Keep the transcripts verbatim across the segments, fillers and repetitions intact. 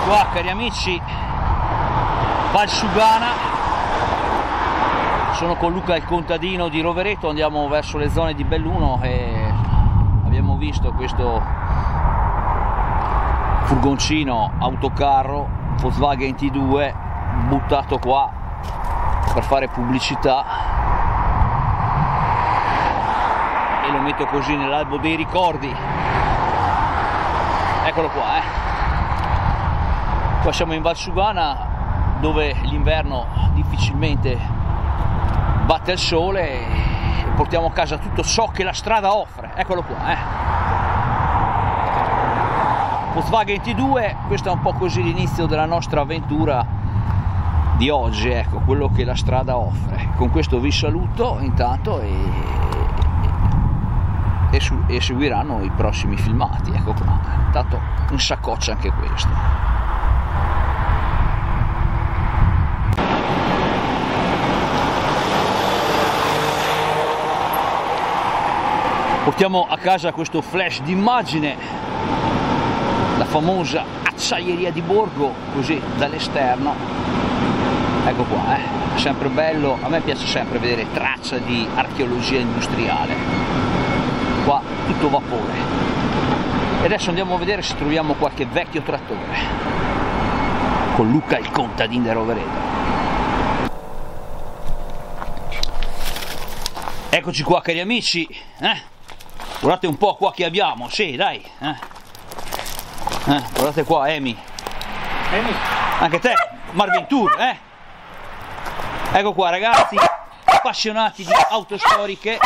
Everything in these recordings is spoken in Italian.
qua, cari amici, Valsugana. Sono con Luca il contadino di Rovereto, andiamo verso le zone di Belluno e abbiamo visto questo furgoncino autocarro Volkswagen T due buttato qua per fare pubblicità e lo metto così nell'albo dei ricordi. Eccolo qua, eh. Qua siamo in Valsugana, dove l'inverno difficilmente batte il sole e portiamo a casa tutto ciò che la strada offre. Eccolo qua, eh. Volkswagen T due, questo è un po' così l'inizio della nostra avventura di oggi, ecco, quello che la strada offre. Con questo vi saluto intanto e, e, su, e seguiranno i prossimi filmati, ecco qua. Intanto in saccoccia anche questo. Portiamo a casa questo flash d'immagine, la famosa acciaieria di Borgo, così dall'esterno. Ecco qua, eh. Sempre bello, a me piace sempre vedere traccia di archeologia industriale. Qua tutto vapore. E adesso andiamo a vedere se troviamo qualche vecchio trattore. Con Luca il contadino di Rovereto. Eccoci qua, cari amici, eh? Guardate un po' qua che abbiamo, sì, dai, eh? Eh, guardate qua, Emi, Emi, anche te, Marventur, eh? Ecco qua, ragazzi, appassionati di auto storiche,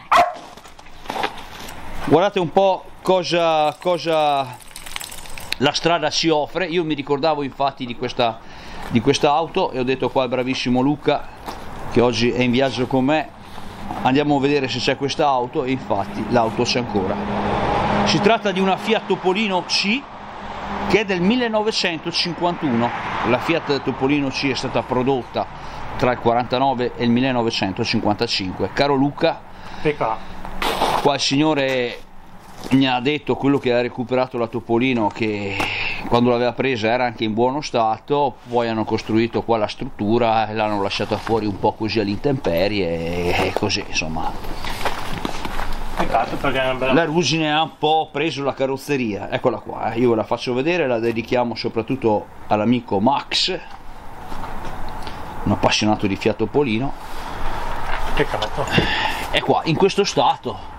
guardate un po' cosa, cosa la strada ci offre. Io mi ricordavo infatti di questa, di questa auto e ho detto qua al bravissimo Luca, che oggi è in viaggio con me, andiamo a vedere se c'è questa auto, e infatti l'auto c'è ancora. Si tratta di una Fiat Topolino C che è del millenovecentocinquantuno. La Fiat Topolino C è stata prodotta tra il quarantanove e il millenovecentocinquantacinque. Caro Luca, peccato. Qua il signore mi ha detto, quello che ha recuperato la Topolino, che quando l'aveva presa era anche in buono stato, poi hanno costruito qua la struttura e l'hanno lasciata fuori un po' così all'intemperie e così, insomma. Peccato, perché è una bella... La ruggine ha un po' preso la carrozzeria. Eccola qua, io ve la faccio vedere, la dedichiamo soprattutto all'amico Max, un appassionato di Fiat Topolino. Peccato. È qua, in questo stato.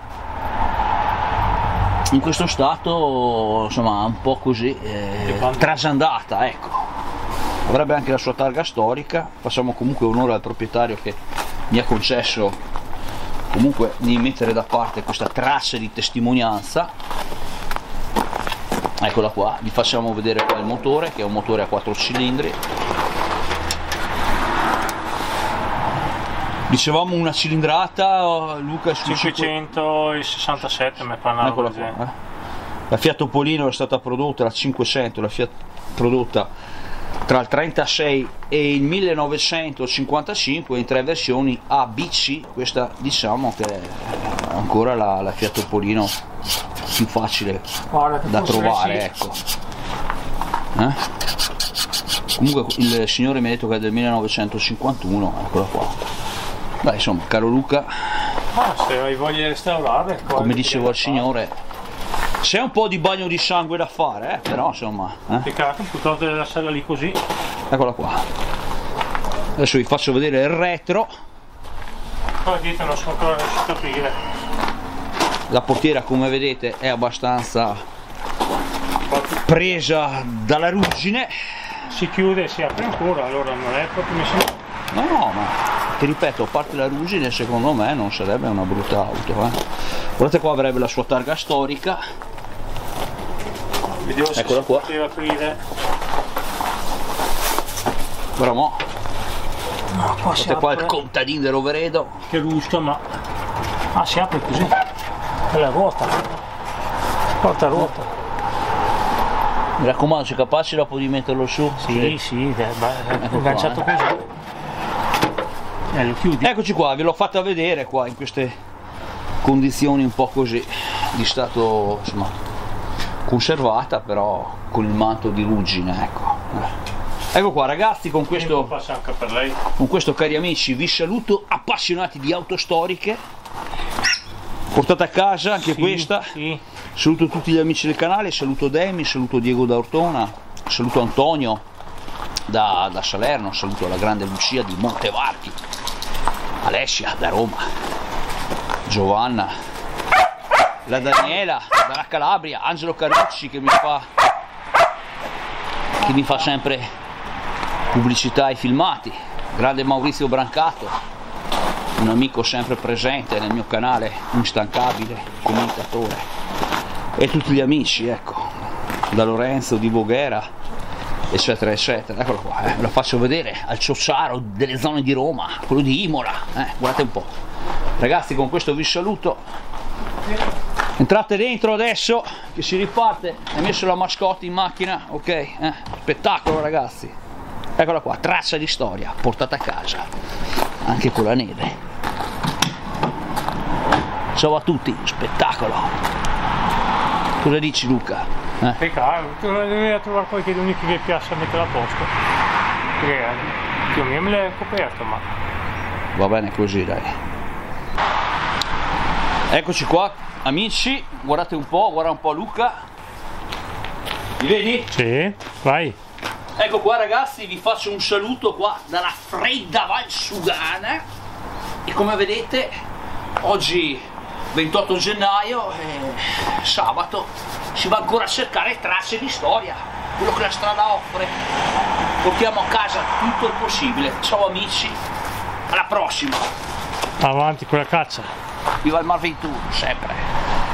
In questo stato, insomma, un po' così eh, trasandata, ecco. Avrebbe anche la sua targa storica. Facciamo comunque onore al proprietario che mi ha concesso comunque di mettere da parte questa traccia di testimonianza. Eccola qua, vi facciamo vedere qua il motore, che è un motore a quattro cilindri. Dicevamo una cilindrata, Luca, su cinquecentosessantasette mi parlava. Eccola qua, eh. La Fiat Topolino è stata prodotta, la cinquecento, la Fiat prodotta tra il trentasei e il millenovecentocinquantacinque in tre versioni A, B, C. Questa diciamo che è ancora la, la Fiat Topolino più facile da trovare, ecco. Eh? Comunque il signore mi ha detto che è del millenovecentocinquantuno, eccola qua. Dai, insomma, caro Luca, ah, se hai voglia di restaurare, come dicevo al signore, c'è un po' di bagno di sangue da fare, eh? Però insomma, eh? Peccato, piuttosto di lasciarla lì così. Eccola qua. Adesso vi faccio vedere il retro. Qua dietro non sono ancora riuscito a aprire. La portiera, come vedete, è abbastanza presa dalla ruggine. Si chiude e si apre ancora, allora non è proprio messo. No, no, ma ti ripeto, a parte la ruggine, secondo me non sarebbe una brutta auto, eh. Guardate qua, avrebbe la sua targa storica. Vediamo se eccola si qua. poteva aprire. Però mo. No, qua si Guardate qua apre. il contadino di Rovereto. Che gusto, ma... Ah, si apre così. È la ruota. Porta ruota. Mi raccomando, sei capace dopo di metterlo su? Sì, sì, è ecco agganciato qua, eh. così. Eh, lo chiudi. Eccoci qua, ve l'ho fatta vedere qua in queste condizioni un po' così di stato, insomma, conservata, però con il manto di ruggine, ecco. Ecco qua ragazzi, con questo, passa anche per lei. con questo cari amici vi saluto, appassionati di auto storiche, portate a casa anche Sì, questa. sì. Saluto tutti gli amici del canale, saluto Demi, saluto Diego da Ortona, saluto Antonio da, da Salerno, saluto la grande Lucia di Montevarchi, Alessia da Roma, Giovanna, la Daniela dalla Calabria, Angelo Carucci che mi fa che mi fa sempre pubblicità ai filmati, grande Maurizio Brancato, un amico sempre presente nel mio canale, instancabile commentatore, e tutti gli amici, ecco, da Lorenzo di Voghera, eccetera eccetera. Eccolo qua, eh, ve lo faccio vedere al Ciociaro delle zone di Roma, quello di Imola, eh, guardate un po'. Ragazzi, con questo vi saluto, entrate dentro adesso che si riparte. Hai messo la mascotte in macchina, ok, eh, spettacolo ragazzi, eccola qua, traccia di storia portata a casa anche con la neve. Ciao a tutti, spettacolo. Cosa dici Luca? Eh? Peccato, devi trovare qualcuno che vi piace mettere a posto. Perché più o meno me l'hai coperto, ma. Va bene così, dai. Eccoci qua, amici, guardate un po', guarda un po' Luca. Mi vedi? Sì, vai. Ecco qua ragazzi, vi faccio un saluto qua dalla fredda Valsugana. E come vedete, oggi ventotto gennaio, eh, sabato, si va ancora a cercare tracce di storia, quello che la strada offre. Portiamo a casa tutto il possibile. Ciao amici, alla prossima. Avanti con la caccia. Viva il Mar ventuno, sempre.